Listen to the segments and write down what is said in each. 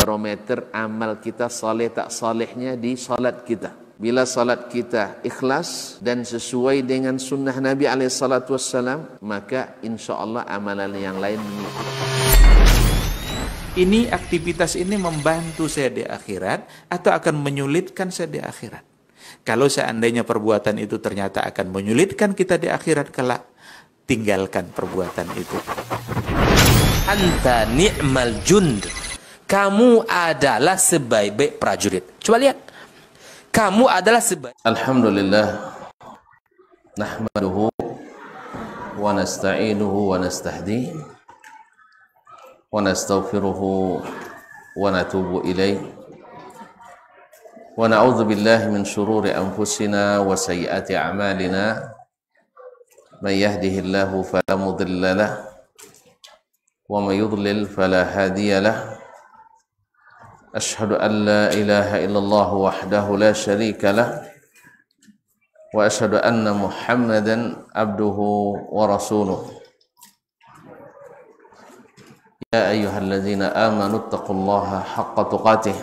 barometer amal kita saleh tak salehnya di salat kita. Bila salat kita ikhlas dan sesuai dengan sunnah Nabi SAW, maka insya Allah amalan yang lain mengikuti. Ini aktivitas ini membantu saya di akhirat atau akan menyulitkan saya di akhirat? Kalau seandainya perbuatan itu ternyata akan menyulitkan kita di akhirat kelak, tinggalkan perbuatan itu. Anta ni'mal jund. Kamu adalah sebaik-baik prajurit. Coba lihat. Kamu adalah sebaik. Alhamdulillah. Nahmaduhu wa nasta'inuhu wa nastahdi wa nastaghfiruhu wa natubu ilaih. Wa na'udzu billahi min shururi anfusina wa sayyiati a'malina. May yahdihillahu fala mudilla lahu wa may yudlil fala hadiya lahu. Ashhadu an la ilaha illallah wahdahu la syarika lahu wa ashhadu anna Muhammadan abduhu wa rasuluh. Ya ayyuhalladzina amanu taqullaha haqqa tuqatih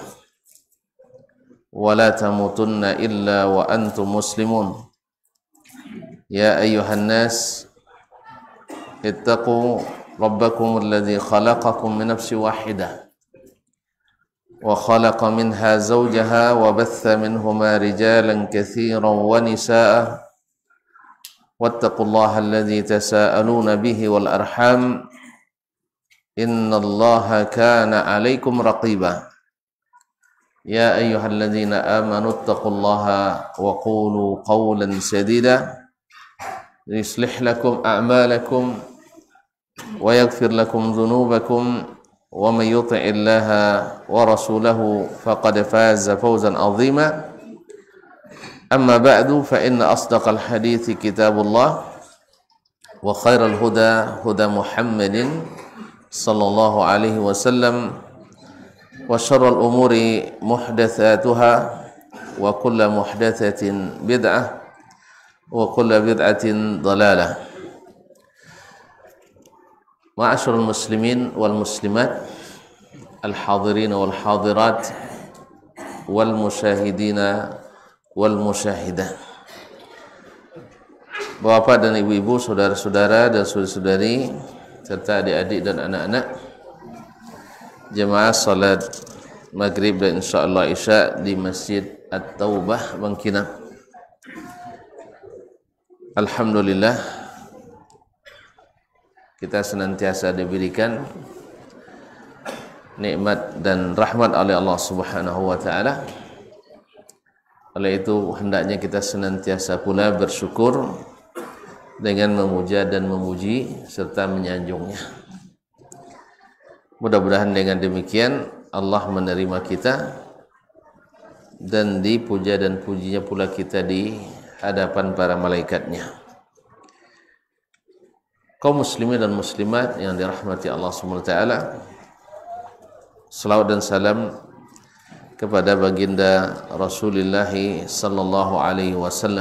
wa la tamutunna illa wa antum muslimun. Ya ayyuhan nas ittaqu rabbakum alladzi khalaqakum min nafsin wahidah wa khalaqa minha zawjaha wa batha minhuma rijalan katsiran wa nisaa wattaqullaha alladzi tasaaluna bihi wal arham innallaha kana 'alaikum raqiba. Ya ayyuhalladzina amanu taqullaha wa qulu qawlan sadida yuslih lakum a'malakum wa yaghfir lakum dhunubakum wa may yuti'illaha wa rasulahu faqad faza fawzan 'azima. Amma ba'du fa inna asdaqal hadithi kitabullah wa khairal huda huda Muhammadin sallallahu alaihi wasallam wa syarrul umuri muhdatsatuha wa kullu muhdatsatin bid'ah wa kullu bid'atin dhalalah. Ma'asyiral muslimin wal muslimat, al hadirin wal hadirat, wal musyahidina wal musyahidah. Bapak dan ibu-ibu, saudara-saudara dan saudari-saudari serta adik-adik dan anak-anak jemaah salat maghrib dan insyaallah isya di Masjid At-Taubah Bangkinang. Alhamdulillah, kita senantiasa diberikan nikmat dan rahmat oleh Allah Subhanahu wa taala. Oleh itu hendaknya kita senantiasa pula bersyukur dengan memuja dan memuji serta menyanjungnya. Mudah-mudahan dengan demikian Allah menerima kita dan dipuja dan pujinya pula kita di hadapan para malaikatnya. Kaum muslimin dan muslimat yang dirahmati Allah SWT, salawat dan salam kepada baginda Rasulullah sallallahu alaihi wasallam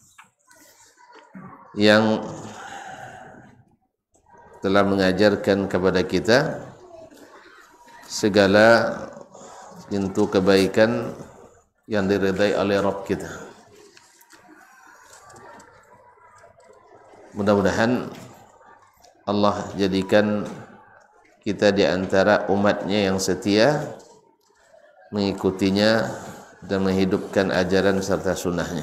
yang telah mengajarkan kepada kita segala pintu kebaikan yang diridai oleh Rabb kita. Mudah-mudahan Allah jadikan kita di antara umatnya yang setia mengikutinya dan menghidupkan ajaran serta sunnahnya.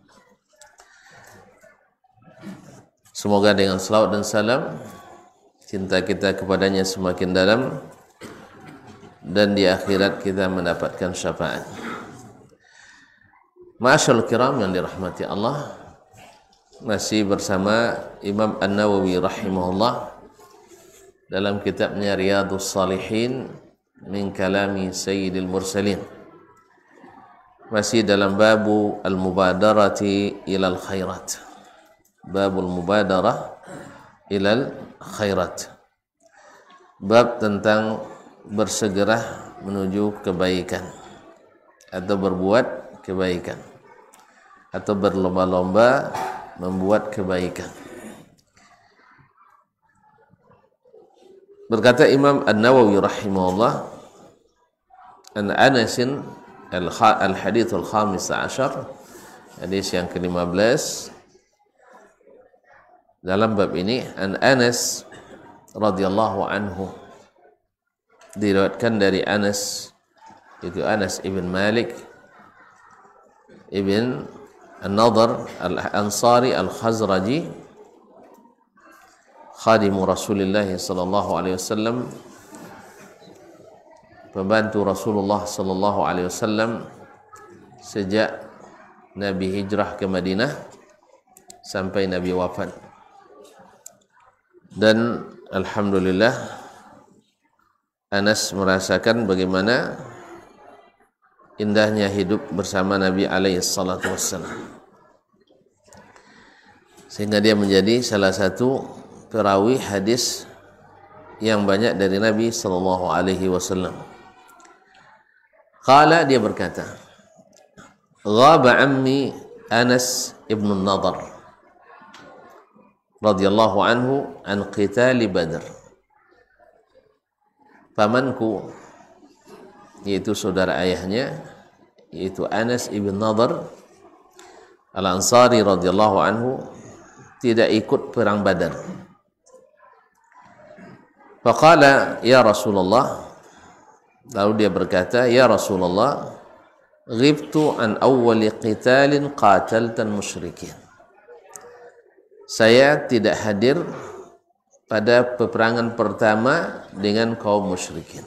Semoga dengan salawat dan salam cinta kita kepadanya semakin dalam dan di akhirat kita mendapatkan syafaat. Ma'asyarul kiram yang dirahmati Allah, masih bersama Imam An-Nawawi rahimahullah dalam kitabnya Riyadhus Shalihin min kalami Sayyidil Mursalin. Masih dalam babu al-mubadarati ilal khairat. Babul mubadarah ilal khairat. Bab tentang bersegera menuju kebaikan atau berbuat kebaikan atau berlomba-lomba membuat kebaikan. Berkata Imam An-Nawawi rahimahullah, an Anasin al-hadits al-khamis ashar, hadis yang ke-15 dalam bab ini. An Anas radhiyallahu anhu, diriwayatkan dari Anas, itu Anas ibn Malik ibn An-Nadhr al-Ansari al-Khazraji, khadimu Rasulullah sallallahu alaihi wasallam, pembantu Rasulullah sallallahu alaihi wasallam sejak Nabi hijrah ke Madinah sampai Nabi wafat. Dan alhamdulillah Anas merasakan bagaimana indahnya hidup bersama Nabi alaihi salatu wassalam, sehingga dia menjadi salah satu perawi hadis yang banyak dari Nabi sallallahu alaihi wasallam. Qala, dia berkata, ghaba ammi Anas ibn Nadhr radhiyallahu anhu an qitali Badr. Pamanku, yaitu saudara ayahnya, yaitu Anas ibn Nadhr al-Ansari radhiyallahu anhu, tidak ikut perang Badar. Faqala ya Rasulullah, lalu dia berkata, ya Rasulullah, ghibtu an awwali qitalin qataltan musyrikin. Saya tidak hadir pada peperangan pertama dengan kaum musyrikin.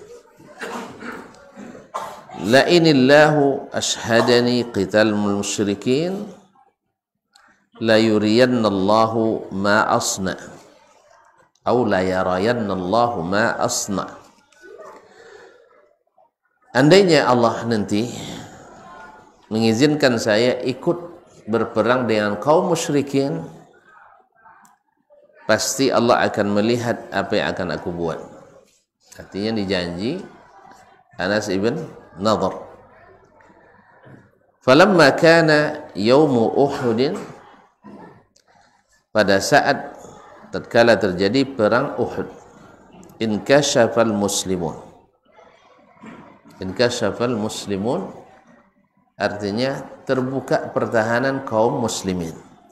La inillahu ashhadani qital musyrikin la yuriyannallahu ma asna, atau la yarayannallahu ma asna. Andainya Allah nanti mengizinkan saya ikut berperang dengan kaum musyrikin, pasti Allah akan melihat apa yang akan aku buat. Artinya dijanji Anas ibn Nadhr. Falamma kana yaumu Uhud, pada saat tatkala terjadi perang Uhud, inkashafal muslimun. Inkashafal muslimun artinya terbuka pertahanan kaum muslimin.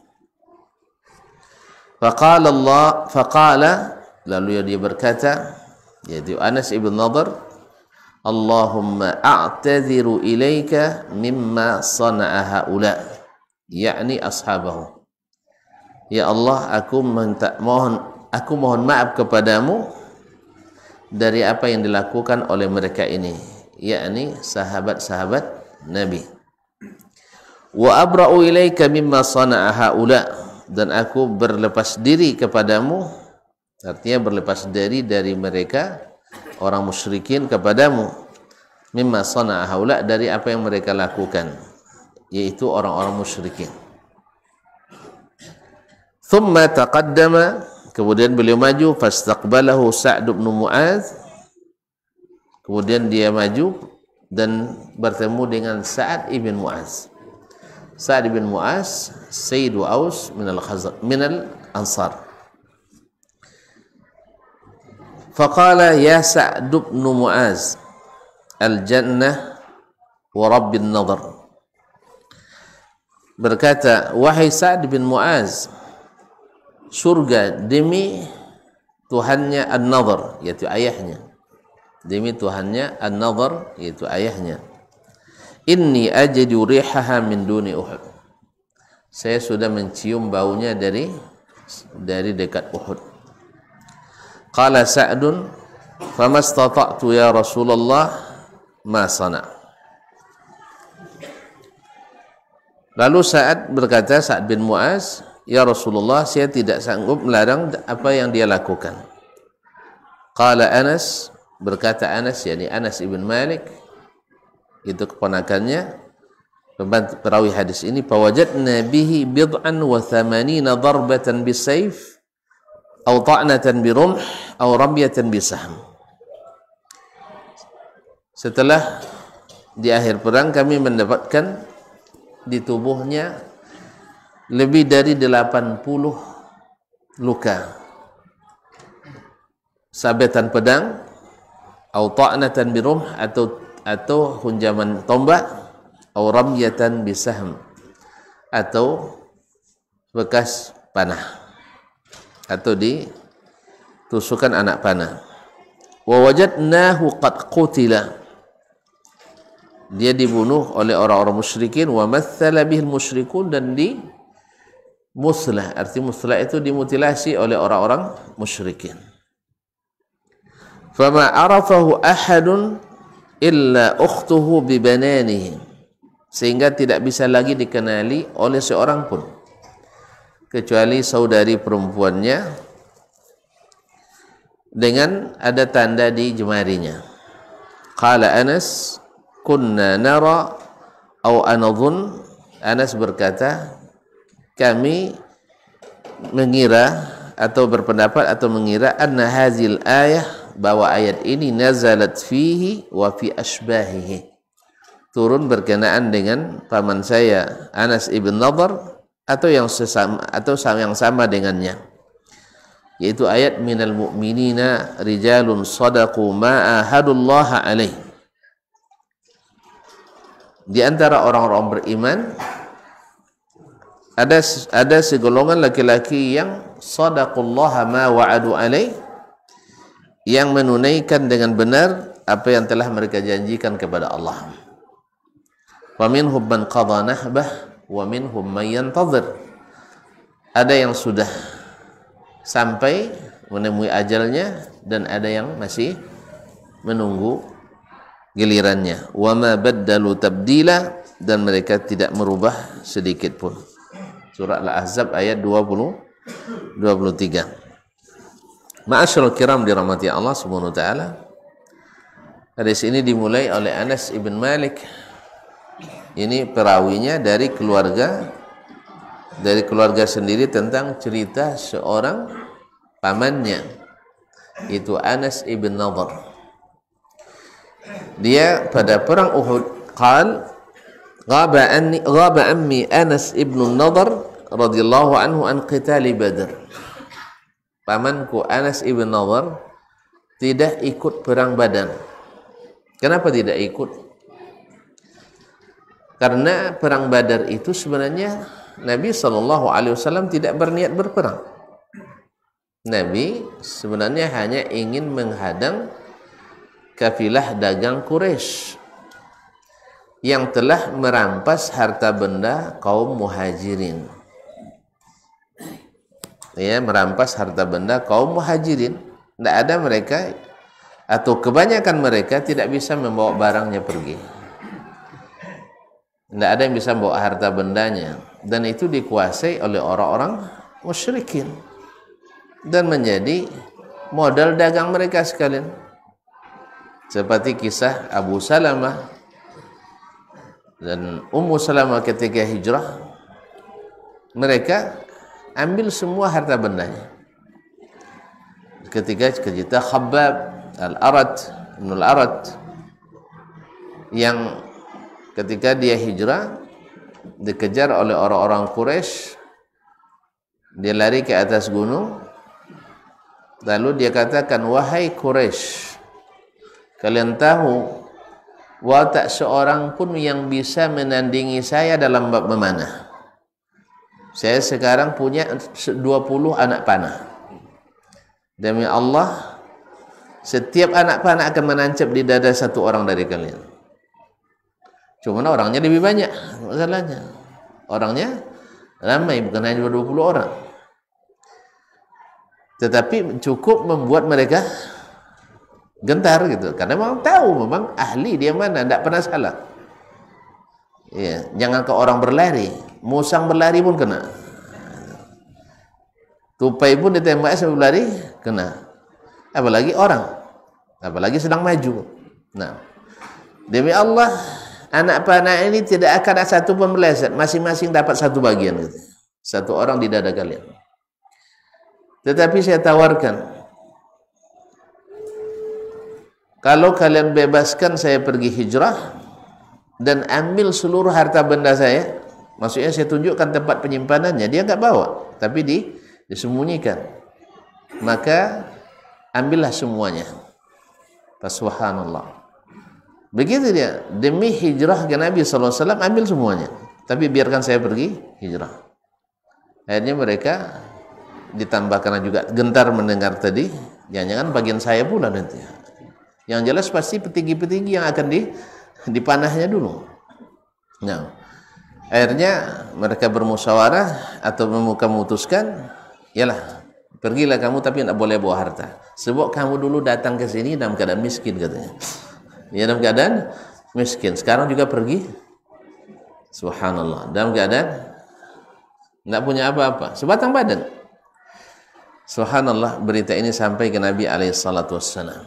Faqala, lalu dia berkata, yaitu Anas ibn Nadhr, Allahumma a'tadhiru ilaika mimma sana'a haula, yakni ashabahu. Ya Allah, aku mohon maaf kepadamu dari apa yang dilakukan oleh mereka ini, yakni sahabat-sahabat Nabi. Wa abra'u ilaika mimma sana'a haula, dan aku berlepas diri kepadamu, artinya berlepas diri dari mereka orang musyrikin kepadamu, mimma sana'a haula, dari apa yang mereka lakukan, yaitu orang-orang musyrikin. Thumma taqaddama, kemudian beliau maju, fastaqbalahu Sa'd bin Mu'adz, kemudian dia maju dan bertemu dengan Sa'ad ibn Mu'adz. Sa'ad bin Mu'adz Sayyidu Aus min al-Ansar. Faqala ya Sa'ad bin Mu'adz, al-jannah wa rabbin nadhr. Berkata, wahai Sa'ad bin Mu'adz, surga demi Tuhannya An-Nadhr, yaitu ayahnya. Demi Tuhannya An-Nadhr, yaitu ayahnya. Inni ajidu rihaha min duni Uhud. Saya sudah mencium baunya dari dekat Uhud. Qala Sa'dun, famastata'tu ya Rasulullah ma sana'. Lalu Sa'ad berkata, Sa'ad bin Mu'adz, ya Rasulullah, saya tidak sanggup melarang apa yang dia lakukan. Qala Anas, berkata Anas, yakni Anas ibn Malik, itu keponakannya, perawi hadis ini, fawajadna bihi bid'an wa thamanina darbatan bisayf aw ta'natan birumh aw ramyatan bisahm. Setelah di akhir perang kami mendapatkan di tubuhnya lebih dari 80 luka, sabetan pedang, atau ta'natan birumh, atau atau hunjaman tombak, atau ramyatan bisahm, atau bekas panah, atau ditusukan anak panah. Wa wajadnahu qad qutila, dia dibunuh oleh orang-orang musyrikin. Wa mathala bihil musyrikun, dan di muslah, arti muslah itu dimutilasi oleh orang-orang musyrikin. Fama arafahu ahadun illa ukhtuhu bibananihi, sehingga tidak bisa lagi dikenali oleh seorang pun kecuali saudari perempuannya dengan ada tanda di jemarinya. Qala Anas, kunna nara au anadhun, Anas berkata, kami mengira atau berpendapat atau mengira anna hazil ayah, bahwa ayat ini nazalat fihi wa fi ashbahihi, turun berkenaan dengan paman saya Anas ibn Nadhr atau yang sesama atau yang sama dengannya, yaitu ayat minal mu'minina rijalun sadaqu ma ahadullaha alaih. Di antara orang-orang beriman ada segolongan laki-laki yang sadaqallaha ma wa'adu alaih, yang menunaikan dengan benar apa yang telah mereka janjikan kepada Allah. Wa minhum man qadha nahbah wa minhum man yantazir, ada yang sudah sampai menemui ajalnya dan ada yang masih menunggu gilirannya. Wa ma baddalu tabdila, dan mereka tidak merubah sedikit pun. Surah Al-Ahzab ayat 23. Ma'asyiral kiram dirahmati Allah Subhanahu wa taala. Hadis ini dimulai oleh Anas ibn Malik. Ini perawinya dari keluarga sendiri tentang cerita seorang pamannya, itu Anas ibn Nadhr. Dia pada perang Uhud qal ghaba ammi Anas ibn Nadhr radhiyallahu anhu an qitali Badr. Pamanku Anas ibn Nadhr tidak ikut perang Badar. Kenapa tidak ikut? Karena perang Badar itu sebenarnya Nabi SAW tidak berniat berperang. Nabi sebenarnya hanya ingin menghadang kafilah dagang Quraisy yang telah merampas harta benda kaum muhajirin. Ya, merampas harta benda kaum muhajirin. Tidak ada mereka, atau kebanyakan mereka tidak bisa membawa barangnya pergi. Tidak ada yang bisa membawa harta bendanya, dan itu dikuasai oleh orang-orang musyrikin dan menjadi modal dagang mereka sekalian. Seperti kisah Abu Salamah dan Ummu Salamah ketika hijrah, mereka ambil semua harta bendanya. Ketika cerita Khabbab Ibn al-Arat yang ketika dia hijrah dikejar oleh orang-orang Quraisy, dia lari ke atas gunung, lalu dia katakan, wahai Quraisy, kalian tahu bahwa tak seorang pun yang bisa menandingi saya dalam bab memanah. Saya sekarang punya 20 anak panah. Demi Allah, setiap anak panah akan menancap di dada satu orang dari kalian. Cuma orangnya lebih banyak masalahnya. Orangnya ramai, bukan hanya 20 orang. Tetapi cukup membuat mereka gentar gitu. Karena memang tahu, memang ahli dia mana, tidak pernah salah. Ya, jangan ke orang berlari, musang berlari pun kena. Tupai pun ditembak sebelum berlari kena. Apalagi orang, apalagi sedang maju. Nah, demi Allah, anak panah ini tidak akan ada satu pun meleset, masing-masing dapat satu bagian gitu. Satu orang di dada kalian. Tetapi saya tawarkan, kalau kalian bebaskan saya pergi hijrah dan ambil seluruh harta benda saya, maksudnya saya tunjukkan tempat penyimpanannya, dia enggak bawa, tapi disembunyikan. Maka ambillah semuanya. Subhanallah. Begitu dia, demi hijrah ke Nabi SAW ambil semuanya, tapi biarkan saya pergi hijrah. Akhirnya mereka ditambah karena juga gentar mendengar tadi, jangan-jangan bagian saya pula nanti. Yang jelas pasti petinggi-petinggi yang akan dipanahnya dulu. Nah, akhirnya mereka bermusyawarah atau memutuskan, yalah, pergilah kamu tapi tidak boleh bawa harta. Sebab kamu dulu datang ke sini dalam keadaan miskin katanya. Ya, dalam keadaan miskin. Sekarang juga pergi, subhanallah, dalam keadaan tidak punya apa-apa, sebatang badan. Subhanallah, berita ini sampai ke Nabi SAW.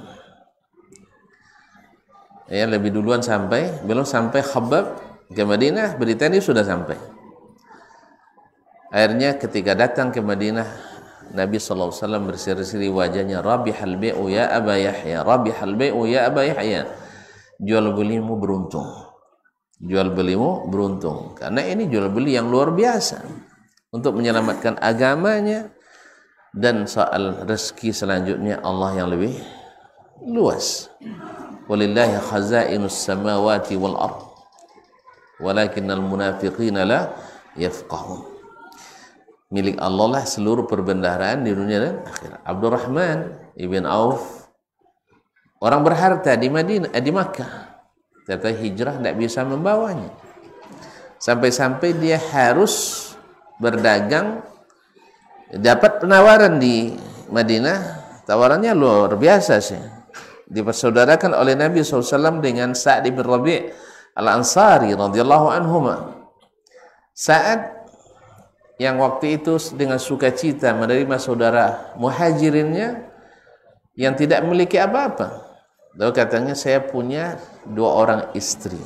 Ya, lebih duluan sampai, belum sampai Khabbab ke Madinah, berita ini sudah sampai. Akhirnya ketika datang ke Madinah, Nabi SAW berseri-seri wajahnya, Rabihal bai'u ya Aba Yahya, Rabihal bai'u ya Aba Yahya. Jual belimu beruntung. Jual belimu beruntung. Karena ini jual beli yang luar biasa untuk menyelamatkan agamanya, dan soal rezeki selanjutnya Allah yang lebih luas. Walillahi khazainus samawati wal ard walakinnal munafiqina la yafqahun. Milik Allah lah seluruh perbendaharaan di dunia dan akhirat. Abdurrahman ibn Auf, orang berharta di Madinah, di Makkah, ternyata hijrah tidak bisa membawanya. Sampai-sampai dia harus berdagang, dapat penawaran di Madinah, tawarannya luar biasa sih. Dipersaudarakan oleh Nabi SAW dengan Sa'ad bin Rabi' Al-Ansari radhiyallahu anhuma. Sa'ad yang waktu itu dengan sukacita menerima saudara muhajirinnya yang tidak memiliki apa-apa. Lalu katanya, saya punya 2 orang istri,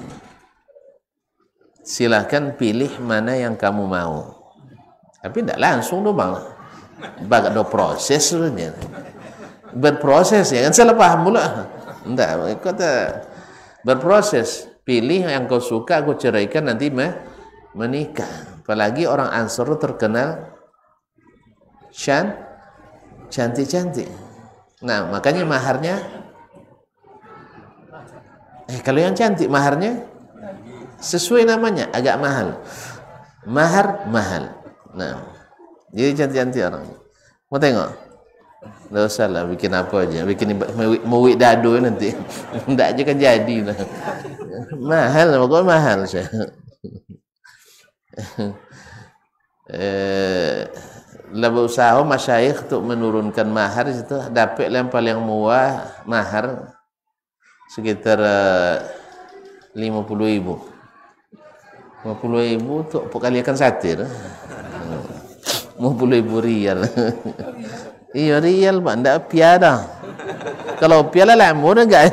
silahkan pilih mana yang kamu mau. Tapi tidak langsung dong bang, bagai do proses sebenarnya, berproses ya kan, salah paham pula. Tidak, kata berproses. Pilih yang kau suka, aku ceraikan, nanti menikah. Apalagi orang Ansor terkenal cantik-cantik. Nah, makanya maharnya, kalau yang cantik maharnya sesuai namanya, agak mahal. Mahar mahal. Nah, jadi cantik-cantik orang. Mau tengok? Tidak usah lah, bikin apa aja, bikin mewik dado nanti. Tidak aja kan jadi lah. Mahal, pokoknya mahal saya. Lebih usaha masyayikh untuk menurunkan mahar itu, dapat yang paling murah mahar sekitar 50.000. 50.000 untuk kalikan satir. 50.000 rial. Iya rial pak, tidak piada. Kalau piala lamur enggak.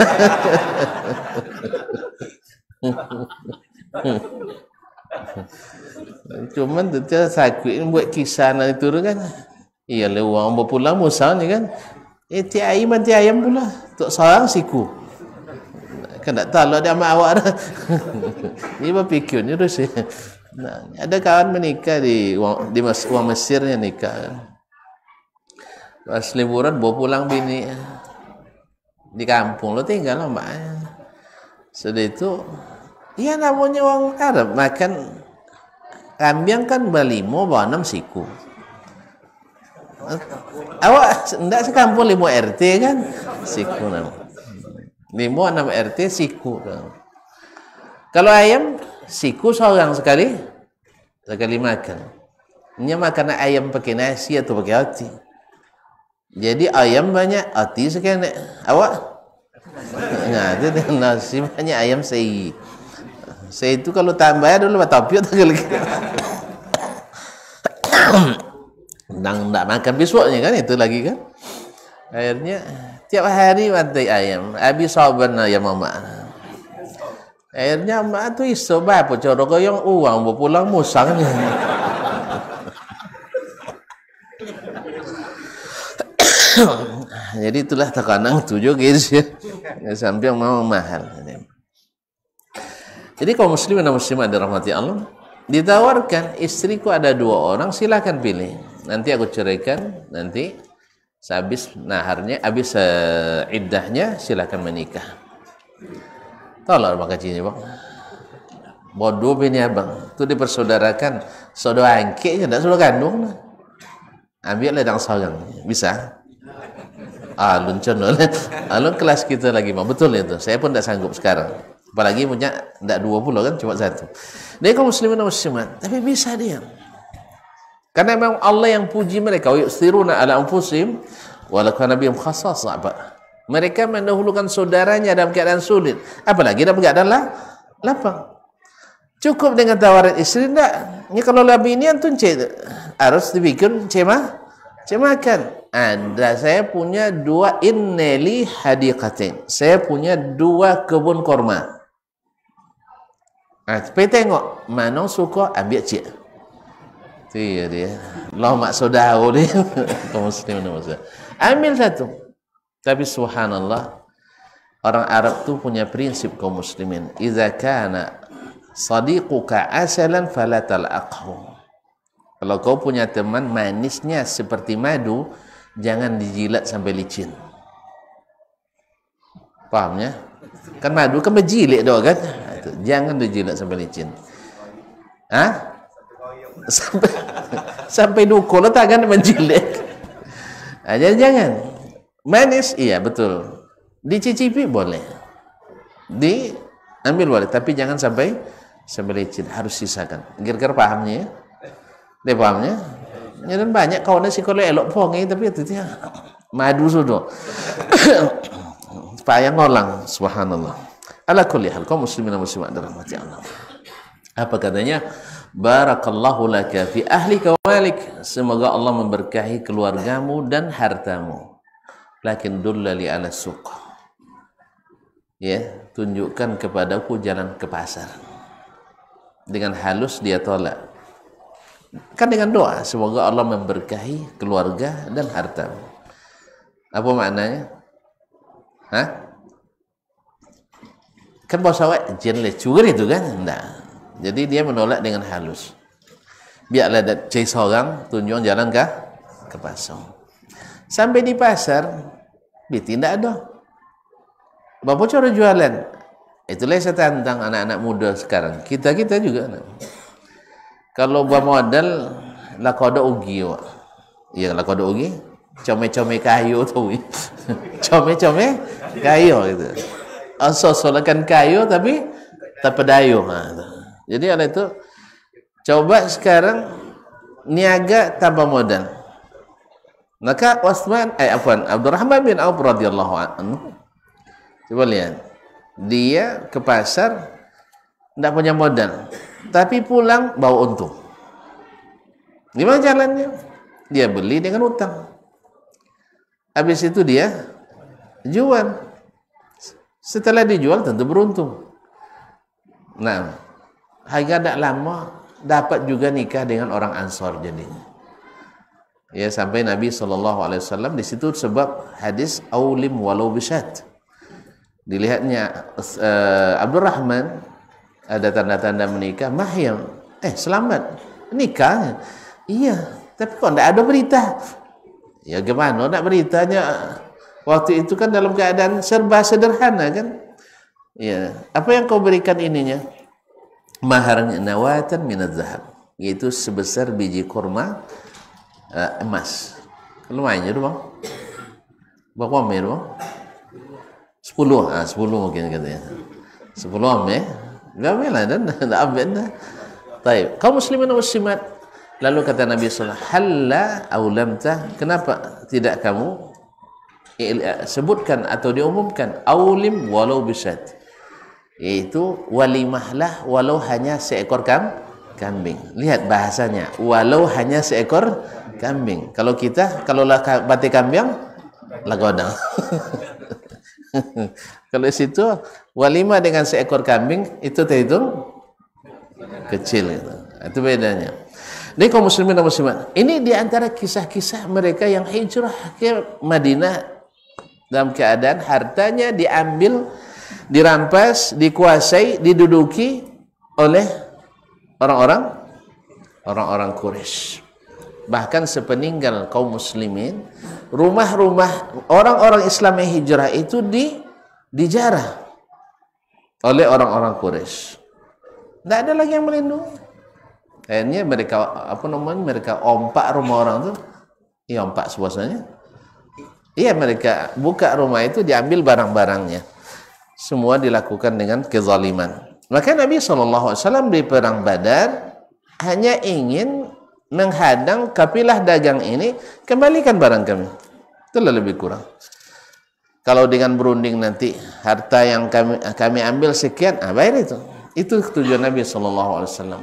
Cuman tu sakit buat kisah nak itu kan. Iya le uang berpulang musang ni kan. Ti ayam pula. Tok seorang siku. Kan tak tahu ada mak awak dah. Ni berfikir ni terus. Nah, ada kawan menikah di uang Mesirnya nikah. Pas liburan bawa pulang bini di kampung, lo tinggal lah mbaknya. Sudah itu, iya namanya orang Arab makan kambing kan berlimo bawa 6 siku. Awak enggak sekampung 5 RT kan siku 6. 5-6 RT siku. Kalau ayam siku seorang sekali makan. Ini makan ayam pakai nasi atau pakai roti. Jadi ayam banyak, hati sekali. Awak? Nah, itu nasi banyak, ayam sei. Sei itu kalau tambah dulu tapi tak lagi. Nang tak makan besoknya kan, itu lagi kan. Akhirnya tiap hari mati ayam. Habis saban ayam mama. Akhirnya mak tu iso apa cara koyong uang pulang musangnya. Jadi itulah tekanan 7 guys ya. Sampai yang mau mahal. Jadi kaum muslimin dan muslimat dirahmati Allah, ditawarkan, istriku ada 2 orang, silakan pilih. Nanti aku ceraikan, nanti habis naharnya, habis iddahnya silakan menikah. Tahu lah abang kacinya bang. Bodoh bini abang. Itu dipersaudarakan. Saudara angkitnya, tak saudara kandung. Ambil lah dang sarang. Bisa? Alun contoh lah. Alun kelas kita lagi bang. Betul itu. Saya pun tak sanggup sekarang. Apalagi punya tak 20 kan, cuma 1. Dia kaum muslimin dan muslimat. Tapi bisa dia. Karena memang Allah yang puji mereka. Wa yusiruna ala anfusihim walau kana bihim khassasah. Mereka mendahulukan saudaranya dalam keadaan sulit. Apalagi dalam keadaan lapang. Cukup dengan tawaran istri enggak. Ini kalau lebih ini antum harus dibikin cemakan. Saya punya 2 inneli hadiqatin. Saya punya 2 kebun korma. Tapi tengok mana suka ambil cik. Itu dia. Allah mak saudara dia. Kaum muslimin dan muslimat. Ambil satu. Tapi subhanallah, orang Arab tu punya prinsip kaum muslimin. Idza kana sadiquka asalan fala talaqhu. Kalau kau punya teman manisnya seperti madu, jangan dijilat sampai licin. Pahamnya? Kan madu kan berjilat doh kan? Jangan dijilat sampai licin. Sampai dukul tangan menjilat. Jangan. Manis, iya betul. Dicicipi boleh. Diambil boleh, tapi jangan sampai licin, harus sisakan. Kira-kira pahamnya ya? Dia pahamnya? Ya, dan banyak kawannya sih kalau elok pongi, tapi itu dia madu sudah. Payah ngolang, subhanallah. Ala kulli hal, kaum muslimin dan muslimat dirahmati Allah. Apa katanya? Barakallahu laka fi ahlika wa malik. Semoga Allah memberkahi keluargamu dan hartamu. Lakin dullali ala suq. Ya, tunjukkan kepadaku jalan ke pasar. Dengan halus dia tolak. Kan dengan doa, semoga Allah memberkahi keluarga dan hartamu. Apa maknanya? Kan bahasa awak jen lecur itu kan? Enggak. Jadi dia menolak dengan halus. Biarlah ada cai seorang tunjuk jalan ke pasar. Sampai di pasar, tidak ada. Bapak cara jualan. Itulah saya tantang anak-anak muda sekarang. Kita juga. Kalau bawa modal, lakoda ugi. Iya, lakoda ugi. Come-come kayu tu. Come-come kayu gitu. Solakan kayu tapi tak pedayu. Jadi ada itu. Coba sekarang niaga tanpa modal. Maka Abdurrahman bin Auf radhiyallahu anhu, coba lihat, dia ke pasar tidak punya modal, tapi pulang bawa untung. Gimana jalannya? Dia beli dengan utang. Habis itu dia jual. Setelah dijual tentu beruntung. Nah, harga tidak lama dapat juga nikah dengan orang Ansor jadinya. Ya, sampai Nabi SAW di situ sebab hadis aulim walau bisyat. Dilihatnya Abdurrahman ada tanda-tanda menikah, mahyam. Selamat nikah. Iya, tapi kok tidak ada berita. Ya gimana nak beritanya? Waktu itu kan dalam keadaan serba sederhana kan. Ya, apa yang kau berikan ininya? Maharnya nawatan minaz zahab, yaitu sebesar biji kurma emas. Lumayan je tu bang. Berapa amir bang? 10 mungkin katanya. 10 amir. Ambil lah dan tak ambil dah. Baik. Kaum muslimin dan muslimat. Lalu kata Nabi SAW, halla aulamta, kenapa tidak kamu sebutkan atau diumumkan aulim walau bisyat, yaitu walimahlah walau hanya seekor kambing. Lihat bahasanya, walau hanya seekor kambing. Kalau kita, kalau batik kambing lagodang. Kalau situ walimah dengan seekor kambing itu terhitung kecil itu. Itu bedanya. Ini kaum muslimin dan muslimat. Ini diantara kisah-kisah mereka yang hijrah ke Madinah dalam keadaan hartanya diambil, dirampas, dikuasai, diduduki oleh orang-orang Quraisy. Bahkan sepeninggal kaum muslimin, rumah-rumah orang-orang Islam yang hijrah itu dijarah. oleh orang-orang Quraisy. Tidak ada lagi yang melindungi. Akhirnya mereka ompak rumah orang tu. Iya, ompak suasananya. Iya, mereka buka rumah itu, diambil barang-barangnya. Semua dilakukan dengan kezaliman. Maka Nabi SAW di perang Badar hanya ingin menghadang kafilah dagang ini, kembalikan barang kami. Itulah lebih kurang. Kalau dengan berunding nanti harta yang kami ambil sekian, bayar itu. Itu tujuan Nabi SAW.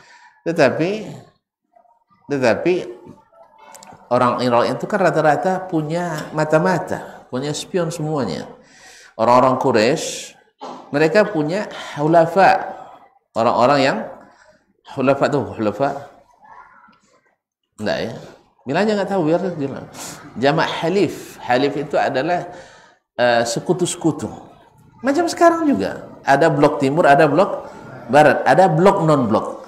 Tetapi orang Irak itu kan rata-rata punya mata-mata, punya spion semuanya. Orang-orang Quraisy mereka punya hulafa, orang-orang yang hulafa enggak ya? Bila aja nggak tahu biar bilang. Jamak halif. Halif itu adalah sekutu-sekutu. Macam sekarang juga. Ada blok timur, ada blok barat, ada blok non-blok.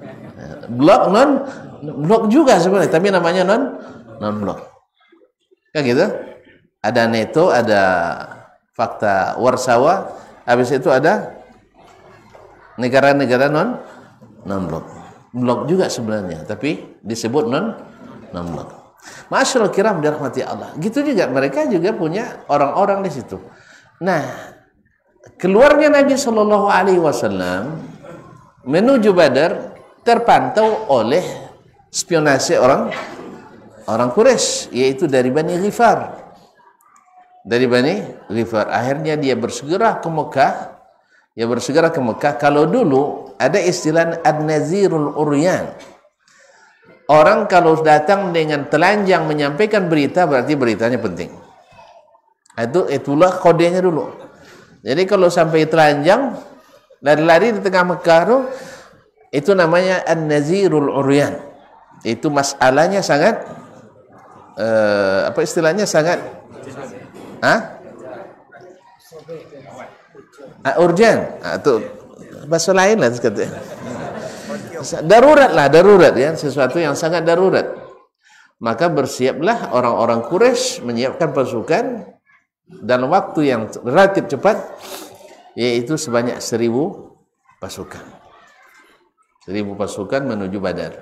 Blok juga sebenarnya, tapi namanya non-blok. Kan gitu? Ada NATO, ada Fakta Warsawa, habis itu ada negara-negara non-blok. Blok juga sebenarnya, tapi disebut non-blok. Masyaallah kiram dirahmati Allah. Gitu juga mereka juga punya orang-orang di situ. Nah, keluarnya Nabi Shallallahu Alaihi Wasallam menuju Badar terpantau oleh spionase orang Quraisy, yaitu dari Bani Ghifar. Akhirnya dia bersegera ke Mekah. Kalau dulu ada istilah An-Nazirul Uryan. Orang kalau datang dengan telanjang menyampaikan berita, berarti beritanya penting. Itulah kodenya dulu. Jadi kalau sampai telanjang, lari-lari di tengah Mekah itu namanya An-Nazirul Uryan. Itu masalahnya sangat sangat urgen. Itu bahasa lain lah katanya. Darurat ya, sesuatu yang sangat darurat. Maka bersiaplah orang-orang Quraisy menyiapkan pasukan dalam waktu yang relatif cepat, yaitu sebanyak 1000 pasukan. 1000 pasukan menuju Badar.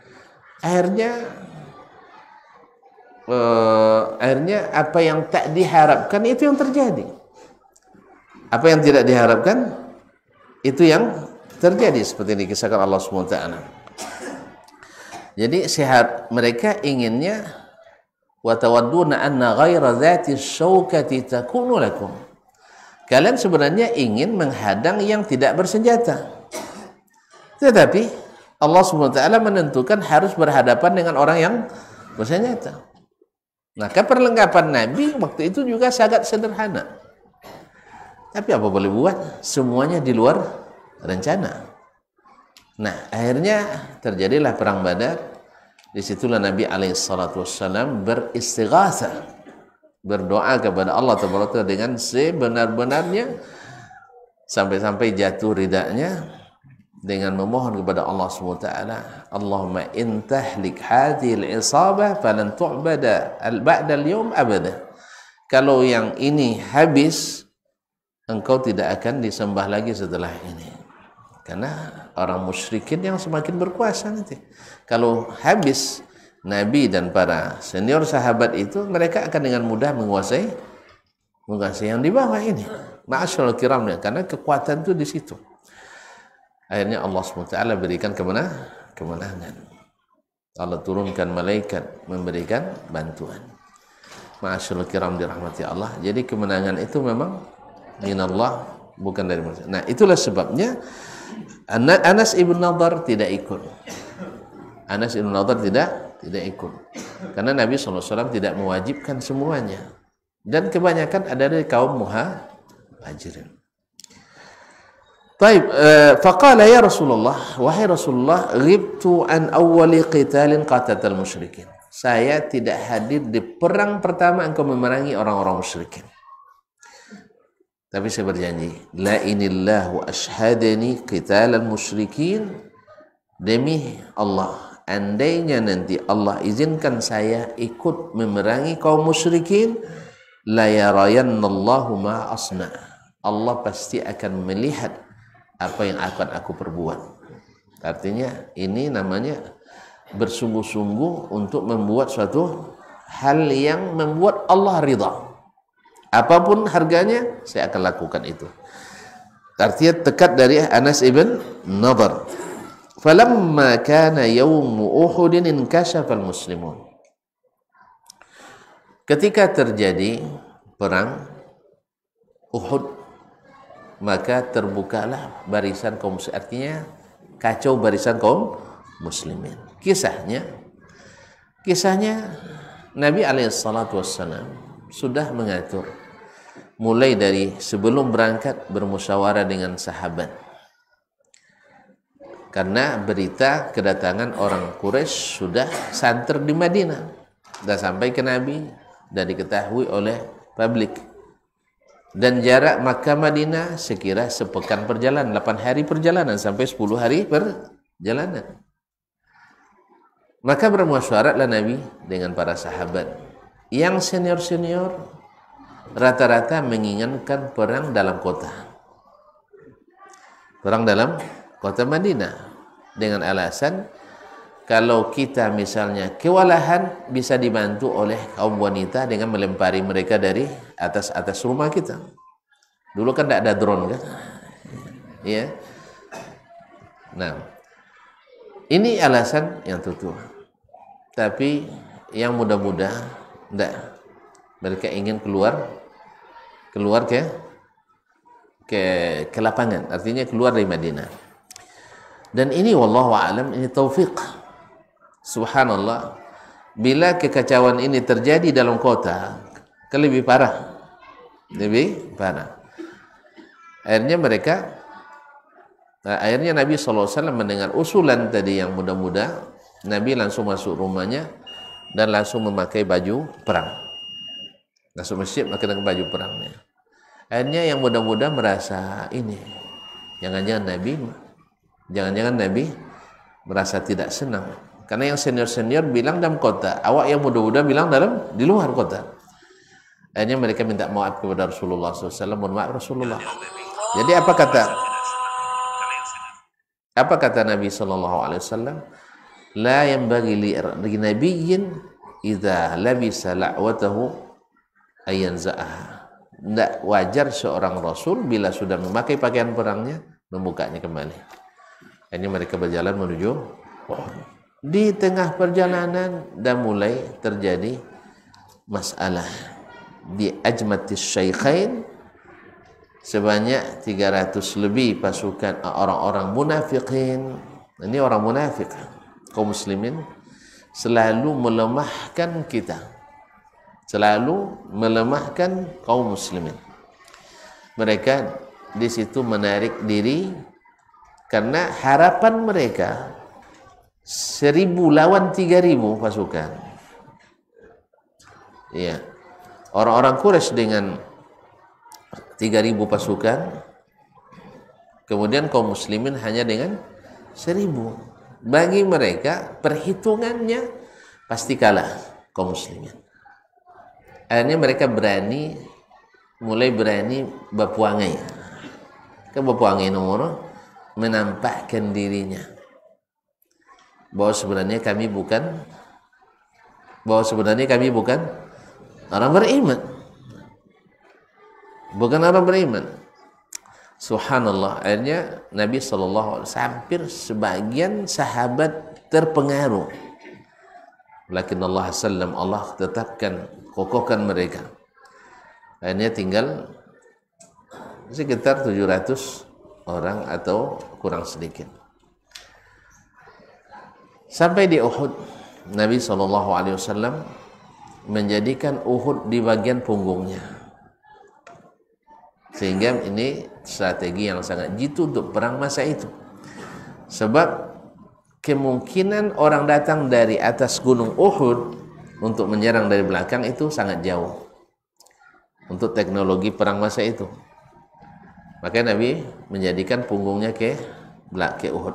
Akhirnya apa yang tak diharapkan itu yang terjadi. Apa yang tidak diharapkan itu yang terjadi, seperti yang dikisahkan Allah SWT. Jadi mereka inginnya wa tawadduna anna ghaira dzati syaukati takunu lakum. Kalian sebenarnya ingin menghadang yang tidak bersenjata. Tetapi Allah SWT menentukan harus berhadapan dengan orang yang bersenjata. Maka perlengkapan Nabi waktu itu juga sangat sederhana. Tapi apa boleh buat? Semuanya di luar rencana. Nah, akhirnya terjadilah perang Badar. Disitulah Nabi SAW beristighatsah, berdoa kepada Allah Taala dengan sebenar-benarnya, sampai-sampai jatuh ridanya dengan memohon kepada Allah SWT, Allahumma in tahlik hadhil isabah falan tu'bada ba'da al-yawm abada. Kalau yang ini habis, engkau tidak akan disembah lagi setelah ini. Karena orang musyrikin yang semakin berkuasa nanti. Kalau habis Nabi dan para senior sahabat itu, mereka akan dengan mudah menguasai yang di bawah ini. Ma'asyarul kiram, karena kekuatan itu di situ. Akhirnya Allah SWT berikan kemenangan. Allah turunkan malaikat memberikan bantuan. Ma'asyarul kiram dirahmati Allah. Jadi kemenangan itu memang minallah, bukan dari manusia. Nah, itulah sebabnya Anas ibn Nadhr tidak ikut. Tidak ikut. Karena Nabi SAW tidak mewajibkan semuanya. Dan kebanyakan ada dari kaum muhajirin. Baik, faqala ya Rasulullah, wahai Rasulullah, ghibtu an awwali qitalin qatatal musyrikin. Saya tidak hadir di perang pertama engkau memerangi orang-orang musyrikin. Tapi saya berjanji, la inillahu ashhadani qitalal musyrikin, demi Allah, andainya nanti Allah izinkan saya ikut memerangi kaum musyrikin, la yarayannallahu ma asna. Allah pasti akan melihat apa yang akan aku perbuat. Artinya ini namanya bersungguh-sungguh untuk membuat suatu hal yang membuat Allah ridha. Apapun harganya, saya akan lakukan itu. Artinya dekat dari Anas ibn Nadhr. Falamma kana yawmu Uhudin inkashafa al-muslimun. Ketika terjadi perang Uhud, maka terbukalah barisan kaum muslimin. Artinya kacau barisan kaum muslimin. Kisahnya Nabi alaihissalatu wassalam sudah mengatur mulai dari sebelum berangkat bermusyawarah dengan sahabat. Karena berita kedatangan orang Quraisy sudah santer di Madinah, sudah sampai ke Nabi dan diketahui oleh publik. Dan jarak Makkah Madinah sekira sepekan perjalanan, 8 hari perjalanan sampai 10 hari perjalanan. Maka bermusyawarahlah Nabi dengan para sahabat. Yang senior-senior rata-rata menginginkan perang dalam kota. Perang dalam kota Madinah dengan alasan kalau kita misalnya kewalahan bisa dibantu oleh kaum wanita dengan melempari mereka dari atas rumah kita. Dulu kan tidak ada drone kan? Ya. Nah, ini alasan yang tutup. Tapi yang muda-muda tidak. Mereka ingin keluar ke lapangan. Artinya keluar dari Madinah. Dan ini wallahu a'lam, ini taufik. Subhanallah, bila kekacauan ini terjadi dalam kota, lebih parah. Akhirnya Nabi SAW mendengar usulan tadi yang muda-muda. Nabi langsung masuk rumahnya dan langsung memakai baju perang. Masuk masjid pakai baju perangnya. Akhirnya yang muda-muda merasa ini, jangan-jangan Nabi merasa tidak senang. Karena yang senior-senior bilang dalam kota, awak yang muda-muda bilang di luar kota. Akhirnya mereka minta maaf kepada Rasulullah SAW. Mohon maaf Rasulullah. Jadi apa kata Nabi SAW? La yanbaghi li nabiyyin idza labisa la'watahu ayanza'aha. Tidak wajar seorang Rasul bila sudah memakai pakaian perangnya membukanya kembali. Ini mereka berjalan menuju di tengah perjalanan dan mulai terjadi masalah di Ajmatis Syaikhain. Sebanyak 300 lebih pasukan orang-orang munafikin. Ini orang munafik, kaum muslimin selalu melemahkan kita, selalu melemahkan kaum muslimin. Mereka di situ menarik diri karena harapan mereka 1000 lawan 3000 pasukan. Iya. Orang-orang Quraisy dengan 3000 pasukan, kemudian kaum muslimin hanya dengan 1000. Bagi mereka perhitungannya pasti kalah kaum muslimin. Akhirnya mereka mulai berani berpuangai. Berpuangai nomor menampakkan dirinya bahwa sebenarnya kami bukan orang beriman. Bukan orang beriman. Subhanallah. Akhirnya Nabi SAW hampir sebagian sahabat terpengaruh. Lakin Allah tetapkan, kokohkan mereka. Akhirnya tinggal sekitar 700 orang atau kurang sedikit. Sampai di Uhud, Nabi SAW menjadikan Uhud di bagian punggungnya. Sehingga ini strategi yang sangat jitu untuk perang masa itu. Sebab kemungkinan orang datang dari atas gunung Uhud untuk menyerang dari belakang itu sangat jauh untuk teknologi perang masa itu. Maka Nabi menjadikan punggungnya ke Uhud.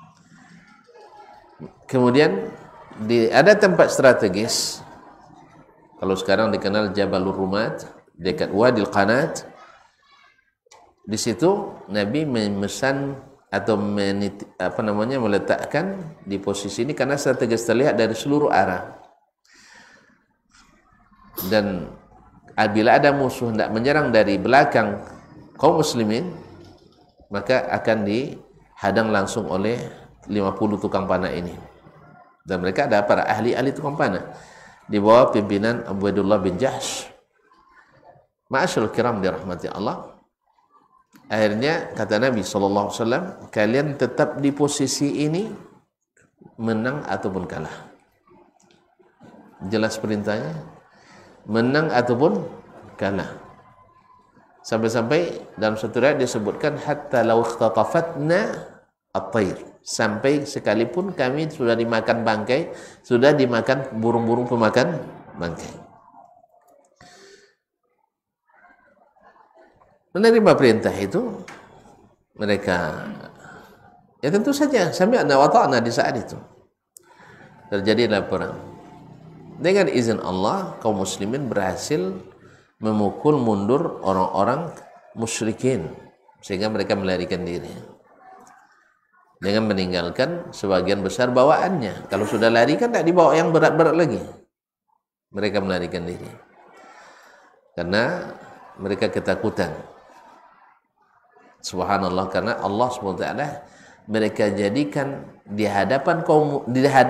Kemudian ada tempat strategis, kalau sekarang dikenal Jabalur Rumat, dekat Wadil Qanat. Di situ Nabi memesan atau meletakkan di posisi ini karena strategis terlihat dari seluruh arah. Dan apabila ada musuh hendak menyerang dari belakang kaum muslimin, maka akan dihadang langsung oleh 50 tukang panah ini. Dan mereka ada para ahli-ahli tukang panah di bawah pimpinan Ubaidullah bin Jahsh. Ma'asyarul kiram dirahmati Allah. Akhirnya kata Nabi SAW, kalian tetap di posisi ini, menang ataupun kalah. Jelas perintahnya, menang ataupun kalah. Sampai-sampai dalam satu riwayat disebutkan hatta law ikhtatafatna at-tayr, sampai sekalipun kami sudah dimakan bangkai, sudah dimakan burung-burung pemakan bangkai. Menerima perintah itu, mereka ya tentu saja sami'na wa ta'na di saat itu. Terjadilah perang. Dengan izin Allah, kaum muslimin berhasil memukul mundur orang-orang musyrikin sehingga mereka melarikan diri. Dengan meninggalkan sebagian besar bawaannya. Kalau sudah lari kan tidak dibawa yang berat-berat lagi. Mereka melarikan diri. Karena mereka ketakutan. Subhanallah, karena Allah SWT mereka jadikan di hadapan kaum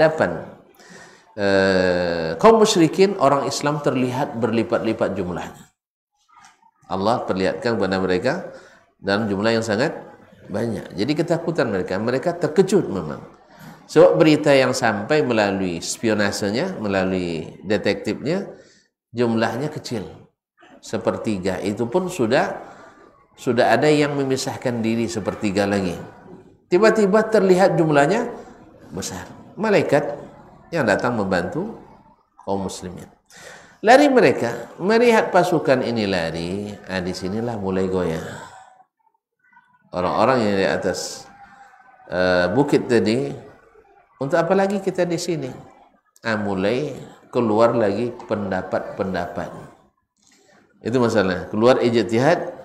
musyrikin, orang Islam terlihat berlipat-lipat jumlahnya. Allah perlihatkan kepada mereka dalam jumlah yang sangat banyak. Jadi ketakutan mereka terkejut memang. Sebab berita yang sampai melalui spionasenya, melalui detektifnya, jumlahnya kecil. Sepertiga itu pun sudah ada yang memisahkan diri sepertiga lagi. Tiba-tiba terlihat jumlahnya besar. Malaikat yang datang membantu kaum muslimin. Lari mereka, melihat pasukan ini lari, disinilah mulai goyah. Orang-orang yang di atas bukit tadi, untuk apa lagi kita di sini? Mulai keluar lagi pendapat-pendapat. Itu masalah. Keluar ijtihad.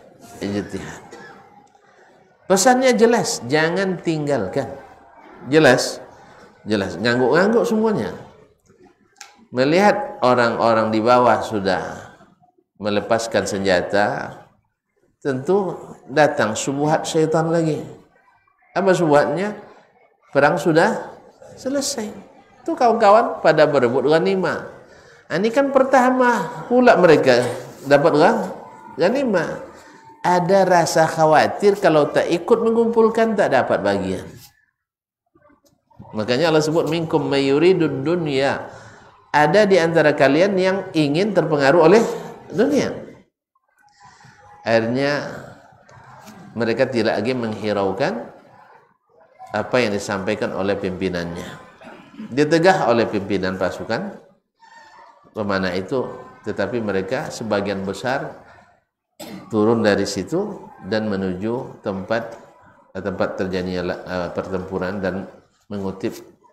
Pesannya jelas, jangan tinggalkan. Jelas, ngangguk-ngangguk semuanya. Melihat orang-orang di bawah sudah melepaskan senjata, tentu datang syubhat syaitan lagi. Apa syubhatnya? Perang sudah selesai. Itu kawan-kawan pada berebut ghanimah. Ini kan pertama pula mereka dapat ghanimah. Ada rasa khawatir kalau tak ikut mengumpulkan tak dapat bagian. Makanya Allah sebut minkum mayuridud dunya. Ada di antara kalian yang ingin terpengaruh oleh dunia. Akhirnya mereka tidak lagi menghiraukan apa yang disampaikan oleh pimpinannya. Ditegah oleh pimpinan pasukan pemanah itu, tetapi mereka sebagian besar turun dari situ dan menuju tempat terjadinya pertempuran dan mengutip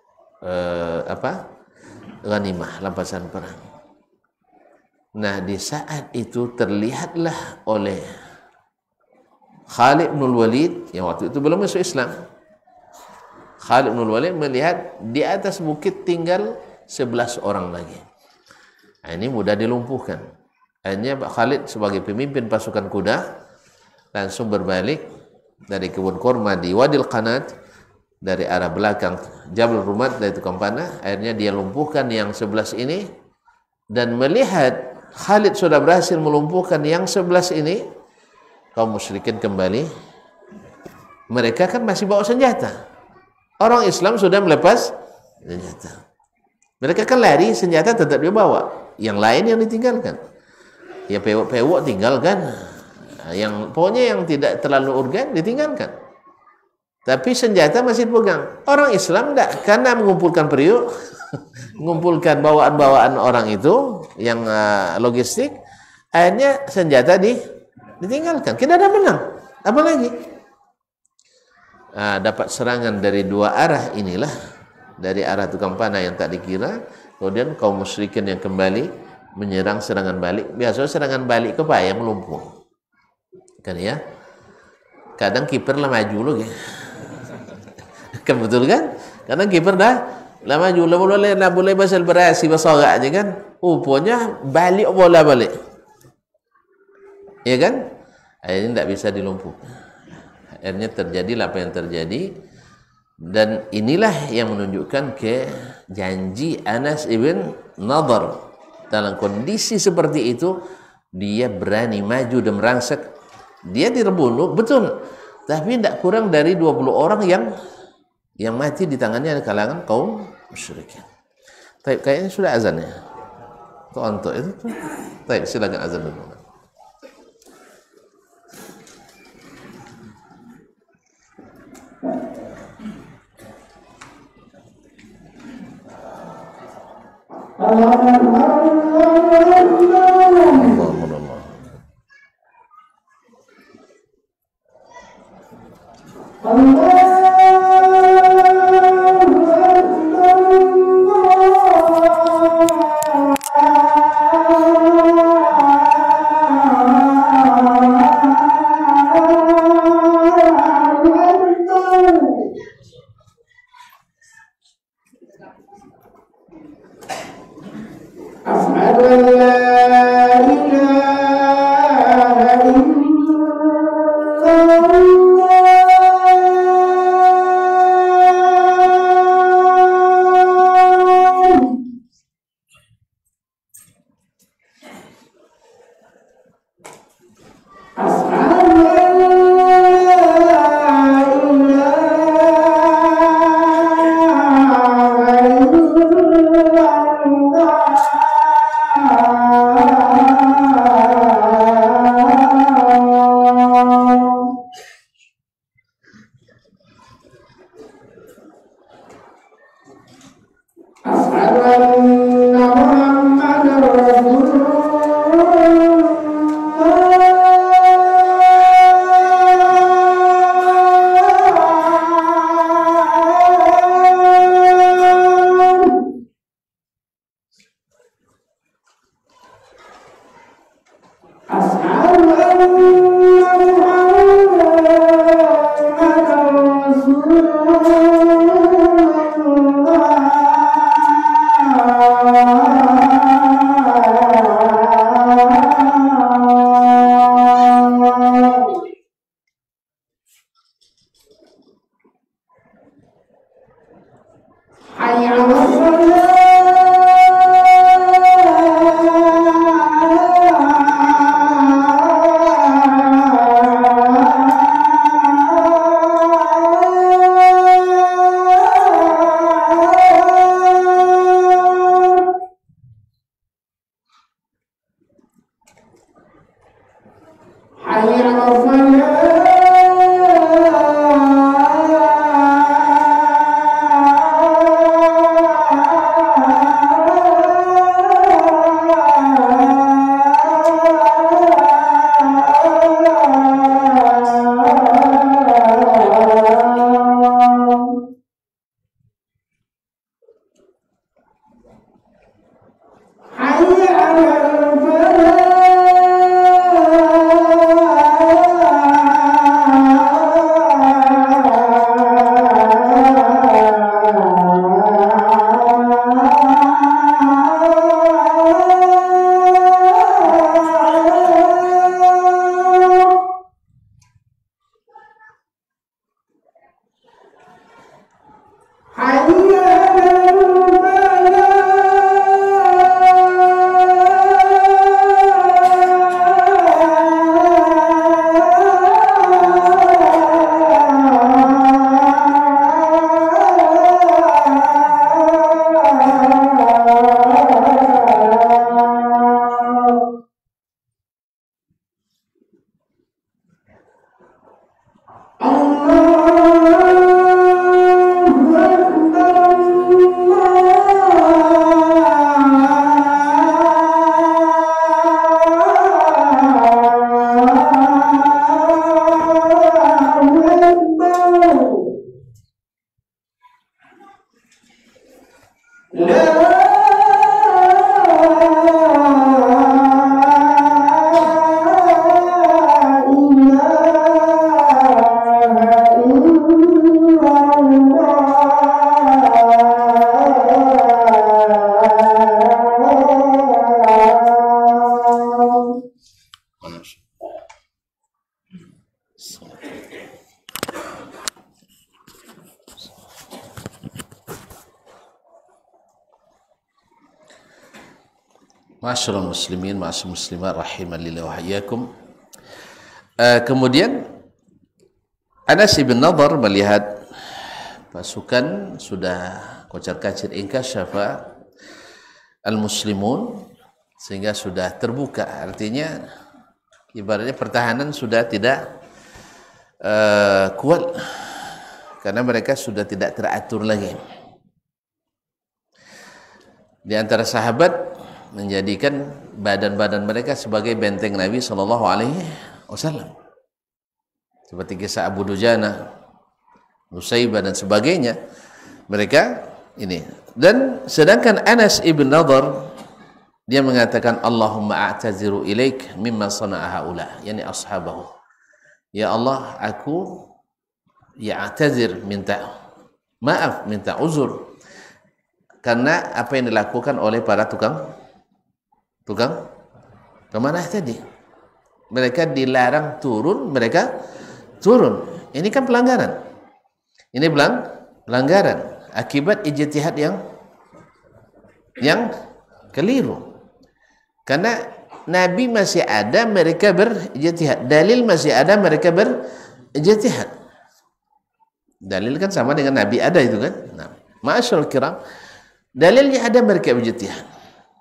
ghanimah, rampasan perang. Nah, di saat itu terlihatlah oleh Khalid bin Walid yang waktu itu belum masuk Islam. Khalid bin Walid melihat di atas bukit tinggal 11 orang lagi. Nah, ini mudah dilumpuhkan. Akhirnya Khalid sebagai pemimpin pasukan kuda langsung berbalik dari kebun kurma di Wadil Qanat, dari arah belakang Jabal Rumat, dari tukang panah. Akhirnya dia lumpuhkan yang 11 ini, dan melihat Khalid sudah berhasil melumpuhkan yang 11 ini, kaum musyrikin kembali. Mereka kan masih bawa senjata. Orang Islam sudah melepas senjata. Mereka kan lari, senjata tetap dibawa. Yang lain yang ditinggalkan. Ya pewok-pewok tinggalkan. Yang pokoknya yang tidak terlalu urgen ditinggalkan. Tapi senjata masih pegang. Orang Islam tidak, karena mengumpulkan periuk, mengumpulkan bawaan-bawaan orang itu yang logistik, akhirnya senjata ditinggalkan. Kita ada menang. Apa lagi? Dapat serangan dari dua arah inilah, dari arah tukang panah yang tak dikira, kemudian kaum musyrikin yang kembali menyerang serangan balik. Biasanya serangan balik ke yang melumpuh, kan ya? kadang kiper lah maju loh ya. Kan betul kan? Kadang kiper dah lah maju lah boleh basal berasi basorak aja kan. Rupanya balik bola balik. Ya kan? Akhirnya tidak bisa dilumpuhkan. Akhirnya terjadilah apa yang terjadi. Dan inilah yang menunjukkan ke janji Anas ibn Nadhr. Dalam kondisi seperti itu, dia berani maju dan merangsek. Dia dibunuh, betul. Tapi tidak kurang dari 20 orang yang mati di tangannya kalangan kaum musyrikin. Taib, kayaknya sudah azan ya. Untuk itu tuh. Taib, silakan azan dulu. Ma'asyiral muslimin, ma'asyiral muslimat, rahimanillah wa iyyakum. Kemudian Anas bin Nadhr melihat pasukan sudah kocar-kacir inkasyafa al-muslimun, sehingga sudah terbuka, artinya ibaratnya pertahanan sudah tidak kuat karena mereka sudah tidak teratur lagi. Di antara sahabat menjadikan badan-badan mereka sebagai benteng Nabi SAW, seperti kisah Abu Dujana, Nusaybah dan sebagainya. Mereka ini, dan sedangkan Anas ibn Nadhr dia mengatakan, Allahumma a'taziru ilaik mimma sana'a haula, yani ashabahu. Ya Allah, aku ya'tazir, minta maaf, minta uzur karena apa yang dilakukan oleh para tukang pemanah tadi. Mereka dilarang turun, mereka turun. Ini kan pelanggaran. Ini pelanggaran akibat ijtihad yang keliru. Karena Nabi masih ada, mereka berijtihad. Dalil masih ada, mereka berijtihad. Dalil kan sama dengan Nabi ada itu kan. Nah, ma'asyiral kiram, dalilnya ada, mereka berijtihad.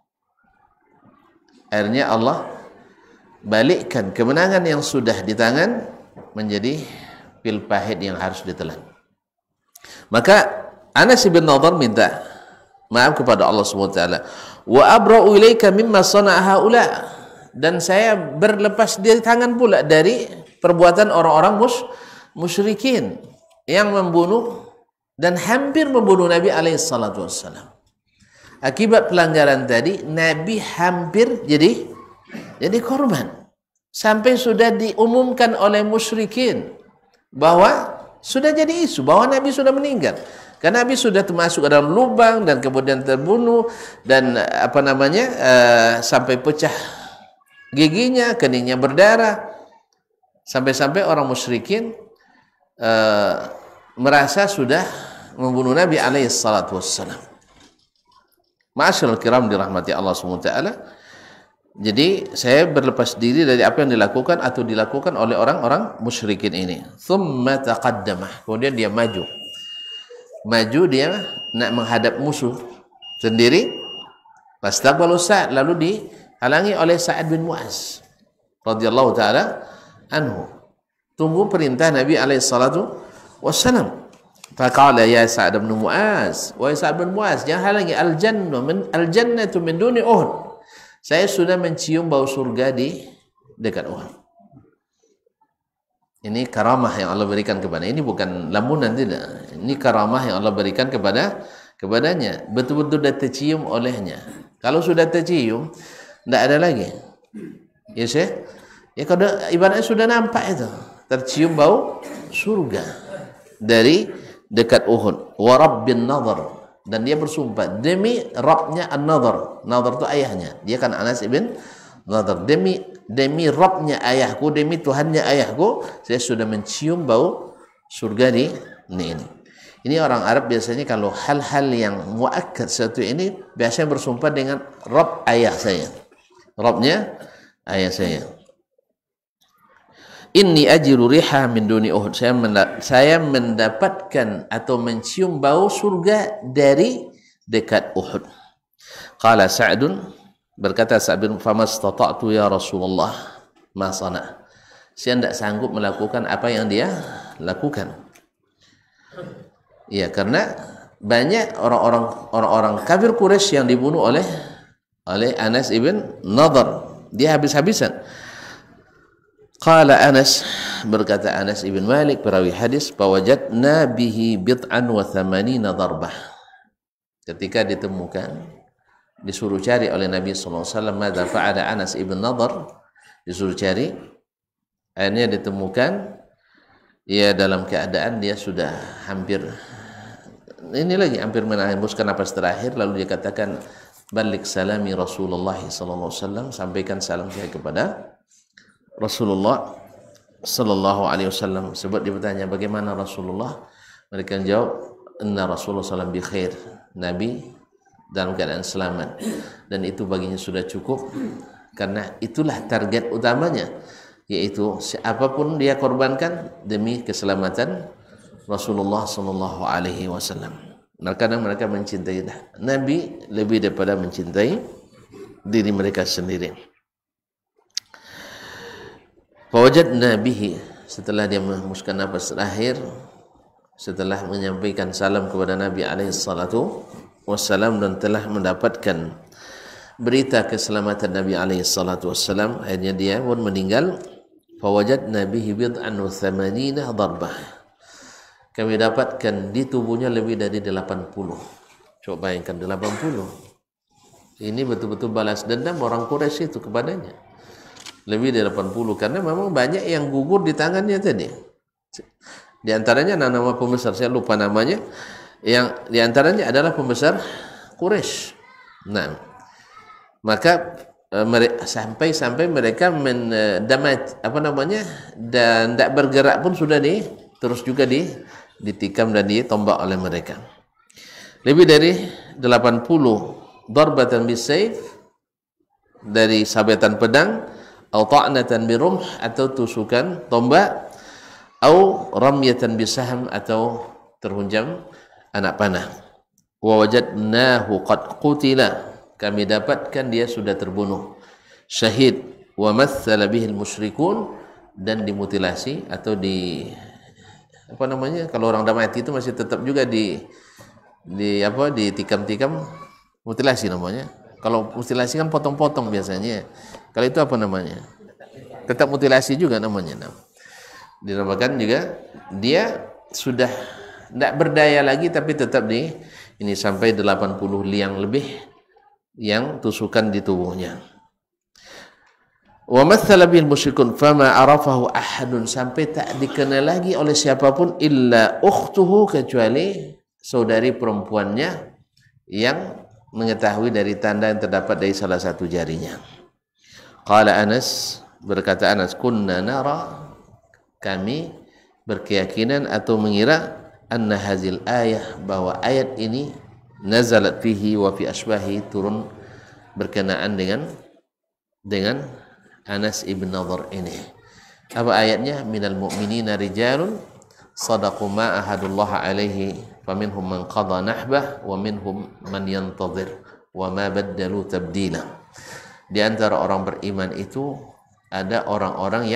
Akhirnya Allah balikkan kemenangan yang sudah di tangan menjadi pil pahit yang harus ditelan. Maka Anas bin Nadhr minta maaf kepada Allah SWT. Wa abra'u ilaika mimma sana'a haula, dan saya berlepas diri tangan pula dari perbuatan orang-orang musyrikin yang membunuh dan hampir membunuh Nabi SAW. Akibat pelanggaran tadi, Nabi hampir jadi korban. Sampai sudah diumumkan oleh musyrikin bahwa sudah jadi isu bahwa Nabi sudah meninggal. Karena Nabi sudah termasuk ke dalam lubang dan kemudian terbunuh dan sampai pecah giginya, keningnya berdarah. Sampai-sampai orang musyrikin merasa sudah membunuh Nabi SAW. Ma'asyiral kiram dirahmati Allah SWT. Jadi saya berlepas diri dari apa yang dilakukan atau dilakukan oleh orang-orang musyrikin ini. Thumma taqaddamah, kemudian dia maju dia nak menghadap musuh sendiri. Fastaqbalu Sa'd, lalu dihalangi oleh Sa'ad bin Mu'az radhiyallahu taala anhu. Tunggu perintah Nabi SAW. Faqala ya Sa'd bin Mu'az, wahai Sa'd bin Mu'az, jangan halangi al-jannatu min duni Uhud. Saya sudah mencium bau surga di dekat Uhud. Ini karamah yang Allah berikan kepada. Ini bukan lamunan, tidak. Ini karamah yang Allah berikan kepadanya. Betul-betul sudah tercium olehnya. Kalau sudah tercium, tidak ada lagi. Ya Syekh? Ya kalau ibaratnya sudah nampak itu, tercium bau surga dari dekat Uhud. Wa Rabbin Nadhr, dan dia bersumpah demi Rabbnya An-Nadhr. Nadhr itu ayahnya. Dia kan Anas ibn Nadhr. Demi Rabbnya ayahku, demi Tuhannya ayahku, saya sudah mencium bau surga di ini. Ini orang Arab biasanya kalau hal-hal yang muakkad satu ini biasanya bersumpah dengan Rabb ayah saya. Rabbnya ayah saya. Inni ajiru riha min duni Uhud. Saya mendapatkan atau mencium bau surga dari dekat Uhud. Qala Sa'dun, berkata Sa'd bin, famastata'tu ya Rasulullah ma sana'. Saya tidak sanggup melakukan apa yang dia lakukan. Ya, karena banyak orang-orang kafir Quraisy yang dibunuh oleh Anas ibn Nadhr. Dia habis-habisan. Qala Anas, berkata Anas ibn Malik perawi hadis, fawajadna bihi bid'an wa thamanina darbah. Ketika ditemukan, disuruh cari oleh Nabi SAW, madza fa'ala Anas ibn Nadhr, disuruh cari, akhirnya ditemukan ya dalam keadaan dia sudah hampir menghembuskan napas terakhir. Lalu dia katakan, balik salami Rasulullah SAW, sampaikan salam saya kepada Rasulullah sallallahu alaihi wasallam. Sebab dia bertanya bagaimana Rasulullah, mereka jawab inna Rasulullah sallallahu bi khair, Nabi dalam keadaan selamat, dan itu baginya sudah cukup, karena itulah target utamanya, yaitu siapapun dia korbankan demi keselamatan Rasulullah sallallahu alaihi wasallam. Karena mereka mencintai Nabi lebih daripada mencintai diri mereka sendiri. Fawajadna bihi, setelah dia menghembuskan nafas terakhir, setelah menyampaikan salam kepada Nabi alaihi salatu wassalam dan telah mendapatkan berita keselamatan Nabi alaihi salatu wassalam, akhirnya dia pun meninggal. Fawajadna bihi bid'an wa thamanina darbah, kami dapatkan di tubuhnya lebih dari 80. Coba bayangkan 80. Ini betul-betul balas dendam orang Quraisy itu kepadanya. Lebih dari 80, karena memang banyak yang gugur di tangannya tadi. Di antaranya nama pembesar, saya lupa namanya, yang di antaranya adalah pembesar Quraisy. Nah, maka sampai mereka mendamat dan tidak bergerak pun sudah terus juga ditikam dan ditombak oleh mereka. Lebih dari 80 darbatan bisayf, dari sabetan pedang, atau ta'natan birumh, atau tusukan tombak, atau ramyatan bisaham, atau terhunjam anak panah. Wa wajadnahu qad qutila, kami dapatkan dia sudah terbunuh syahid. Wa matsala bihil musyrikun, dan dimutilasi atau kalau orang dah mati itu masih tetap juga ditikam-tikam, mutilasi namanya. Kalau mutilasi kan potong-potong biasanya. Kalau itu apa namanya? Tetap mutilasi juga namanya. Dinamakan juga dia sudah tidak berdaya lagi, tapi tetap ini sampai 80 liang lebih yang tusukan di tubuhnya. Wa matsala bil musyrikun fama arafahu ahadun, sampai tak dikenal lagi oleh siapapun illa ukhtuhu, kecuali saudari perempuannya yang mengetahui dari tanda yang terdapat dari salah satu jarinya. Qala Anas, berkata Anas, kunna nara, kami berkeyakinan atau mengira, anna hazil ayah, bahwa ayat ini nazalat fihi wa fi asbahi, turun berkenaan dengan Anas ibn Nadhr ini. Apa ayatnya? Minal mu'minina rijalun sadaqu ma ahadullah alaihi faminhum man qada nahbah wa minhum man yantadhir wa ma baddalu tabdila. Di antara orang beriman itu ada orang-orang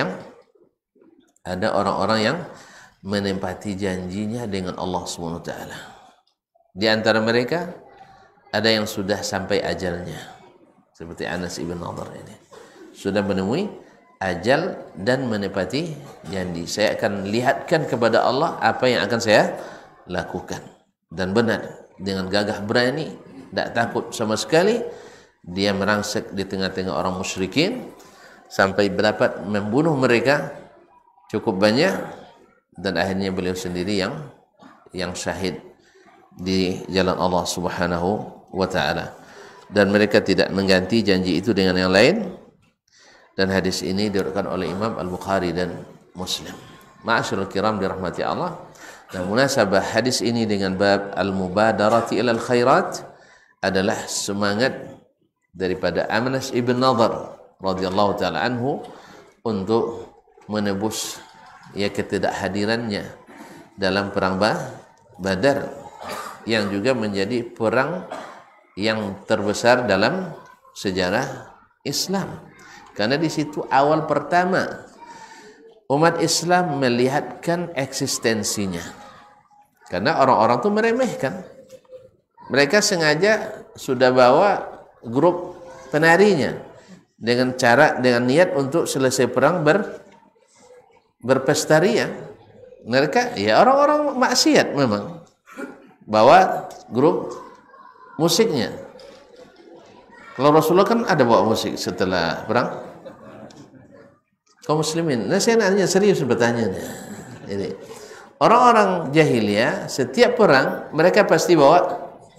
yang menempati janjinya dengan Allah Subhanahu wa taala. Di antara mereka ada yang sudah sampai ajalnya, seperti Anas ibn Nadhr ini. Sudah menemui ajal dan menepati janji. Saya akan lihatkan kepada Allah apa yang akan saya lakukan. Dan benar, dengan gagah berani, tidak takut sama sekali, dia merangsek di tengah-tengah orang musyrikin sampai dapat membunuh mereka cukup banyak, dan akhirnya beliau sendiri yang syahid di jalan Allah Subhanahu wa taala. Dan mereka tidak mengganti janji itu dengan yang lain. Dan hadis ini diriwayatkan oleh Imam Al-Bukhari dan Muslim. Ma'asyiral kiram dirahmati Allah. Dan munasabah hadis ini dengan bab al-mubadarati ilal khairat adalah semangat daripada Anas ibn Nadhr radhiyallahu taala anhu untuk menebus ketidakhadirannya dalam perang Badar, yang juga menjadi perang yang terbesar dalam sejarah Islam. Karena di situ awal pertama umat Islam melihatkan eksistensinya. Karena orang-orang itu meremehkan. Mereka sengaja sudah bawa grup penarinya dengan niat untuk selesai perang berpesta ria. Mereka orang-orang maksiat memang bawa grup musiknya. Kalau Rasulullah kan ada bawa musik setelah perang. Kaum muslimin, saya nanya serius bertanya. Ini orang-orang jahiliyah setiap perang mereka pasti bawa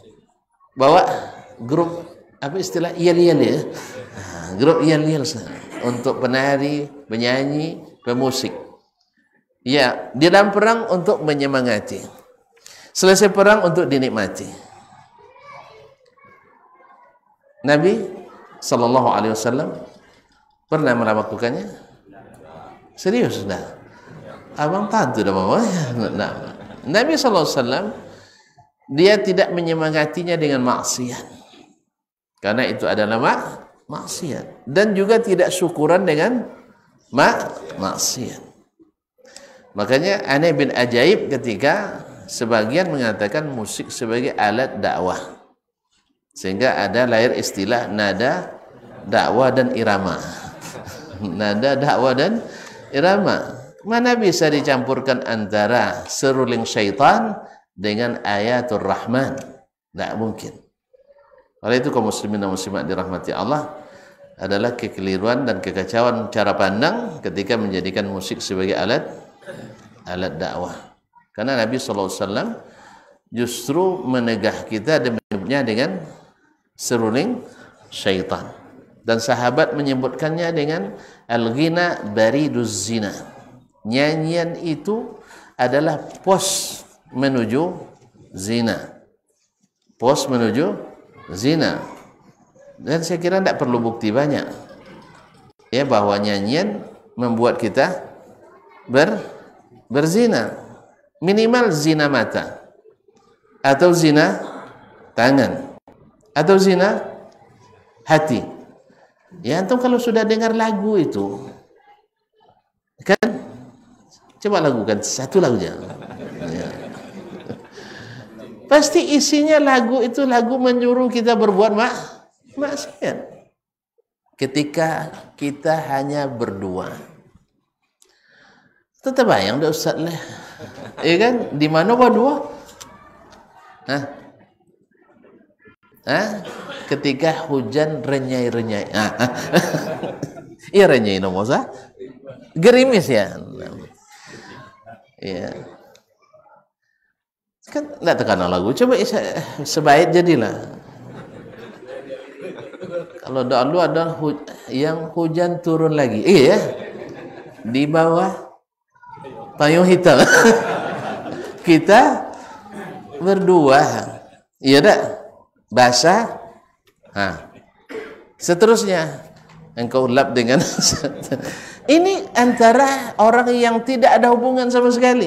grup, apa istilah, iyal-iyal ya. Grup iyal-iyal untuk penari, penyanyi, pemusik. Ya, di dalam perang untuk menyemangati. Selesai perang untuk dinikmati. Nabi sallallahu alaihi wasallam pernah melakukannya? Serius dah? Abang tahu dah bawa. Nah, Nabi sallallahu alaihi wasallam dia tidak menyemangatinya dengan maksiat, karena itu adalah maksiat, dan juga tidak syukuran dengan maksiat. Makanya aneh bin ajaib ketika sebagian mengatakan musik sebagai alat dakwah, sehingga ada lahir istilah nada dakwah dan irama. Nada dakwah dan irama. Mana bisa dicampurkan antara seruling syaitan dengan ayatul rahman? Tidak mungkin. Oleh itu kaum muslimin dan muslimat dirahmati Allah, adalah kekeliruan dan kekacauan cara pandang ketika menjadikan musik sebagai alat dakwah. Karena Nabi SAW justru menegah kita dan menyebutnya dengan seruling syaitan. Dan sahabat menyebutkannya dengan al-ghina bariduz zina. Nyanyian itu adalah pos menuju zina. Pos menuju zina. Dan saya kira tidak perlu bukti banyak ya bahwa nyanyian membuat kita berzina. Minimal zina mata, atau zina tangan, atau zina hati. Ya, antum kalau sudah dengar lagu itu kan, coba lakukan satu lagunya ya. Pasti isinya lagu itu lagu menyuruh kita berbuat maksiat. Ketika kita hanya berdua, tetap bayang dah Ustaz lah, ya kan? Di mana berdua? Ketika hujan renyai-renyai, iya renyai nomosa, gerimis ya, ya. Kan tidak terkenal lagu. Coba sebaik jadilah. Kalau dahulu ada yang hujan turun lagi, iya, di bawah payung hitam. Kita berdua, iya tak? Basah. Seterusnya engkau lap dengan ini antara orang yang tidak ada hubungan sama sekali.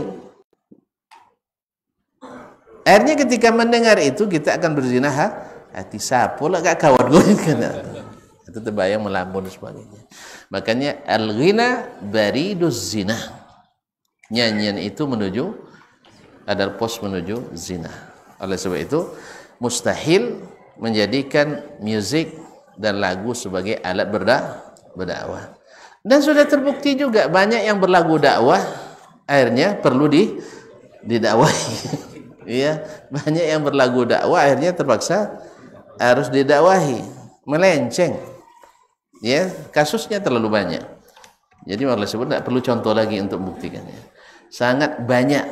Akhirnya ketika mendengar itu kita akan berzina hati sapu lah gak kawan gue kena. Itu terbayang melamun dan sebagainya. Makanya al-ghina bariduz zina. Nyanyian itu adalah pos menuju zina. Oleh sebab itu mustahil menjadikan musik dan lagu sebagai alat berdakwah. Dan sudah terbukti juga banyak yang berlagu dakwah akhirnya perlu didakwahi. Iya, banyak yang berlagu dakwah akhirnya terpaksa harus didakwahi, melenceng. Ya, kasusnya terlalu banyak. Jadi oleh sebab tidak perlu contoh lagi untuk membuktikannya. Sangat banyak.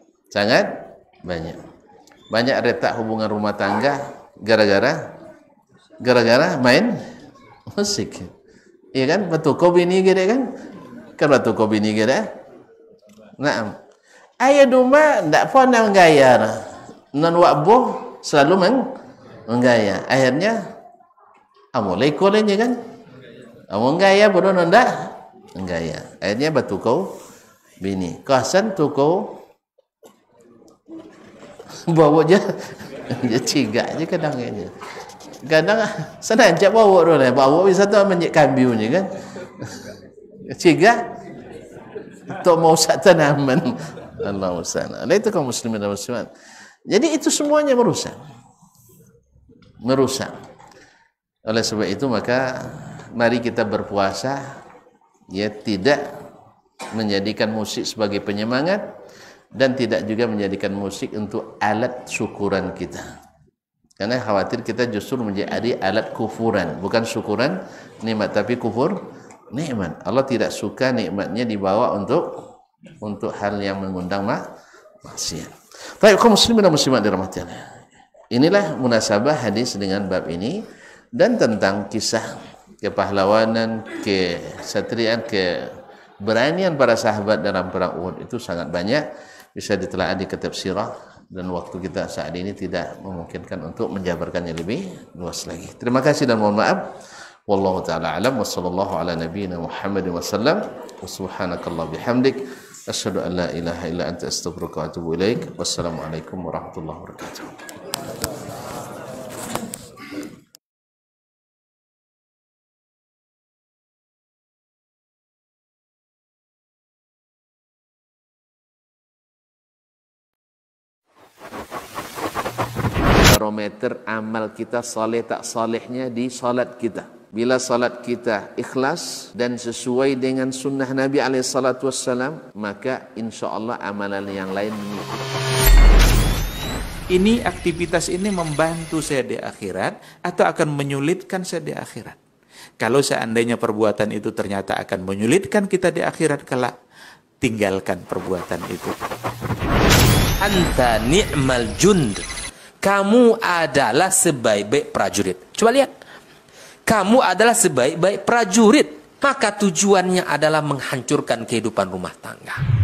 Banyak retak hubungan rumah tangga gara-gara main musik. Iya kan? Betul kau bini gede kan? Kan betul kau bini gede. Naam. Ayah duma ndak pernah menggaya. Non wakboh selalu menggaya. Akhirnya amulai kolenya kan? Amun gaya bodoh ndak menggaya. Akhirnya betul kau bini. Kasan tu kau bawa je ciga je kadang-kadang. Kadang senang cak bawa tu lah. Bawa bisa tu menjek kambiunya kan. Ciga untuk mau sak tanaman. Allahu sana. Itu kaum muslimin dan muslimat. Jadi itu semuanya merusak. Oleh sebab itu maka mari kita berpuasa ya tidak menjadikan musik sebagai penyemangat dan tidak juga menjadikan musik untuk alat syukuran kita. Karena khawatir kita justru menjadi alat kufuran, bukan syukuran nikmat tapi kufur nikmat. Allah tidak suka nikmatnya dibawa untuk hal yang mengundang maksiat. Baik, kaum muslimin dan muslimat dirahmati Allah. Inilah munasabah hadis dengan bab ini dan tentang kisah kepahlawanan, kesatriaan, keberanian para sahabat dalam perang Uhud itu sangat banyak, bisa ditelaah di kitab sirah dan waktu kita saat ini tidak memungkinkan untuk menjabarkannya lebih luas lagi. Terima kasih dan mohon maaf. Wallahu taala alam wa sallallahu ala nabiyyina Muhammadin wasallam wa subhanakallah bihamdik asyhadu an la ilaha illa anta astaghfiruka wa atubu ilaik. Wassalamualaikum warahmatullahi wabarakatuh. Barometer amal kita saleh tak salehnya di salat kita. Bila salat kita ikhlas dan sesuai dengan sunnah Nabi SAW, maka insya Allah amalan yang lain mengikuti. Ini aktivitas ini membantu saya di akhirat atau akan menyulitkan saya di akhirat. Kalau seandainya perbuatan itu ternyata akan menyulitkan kita di akhirat kelak, tinggalkan perbuatan itu. Anta ni'mal jund. Kamu adalah sebaik-baik prajurit. Coba lihat. Kamu adalah sebaik-baik prajurit. Maka tujuannya adalah menghancurkan kehidupan rumah tangga.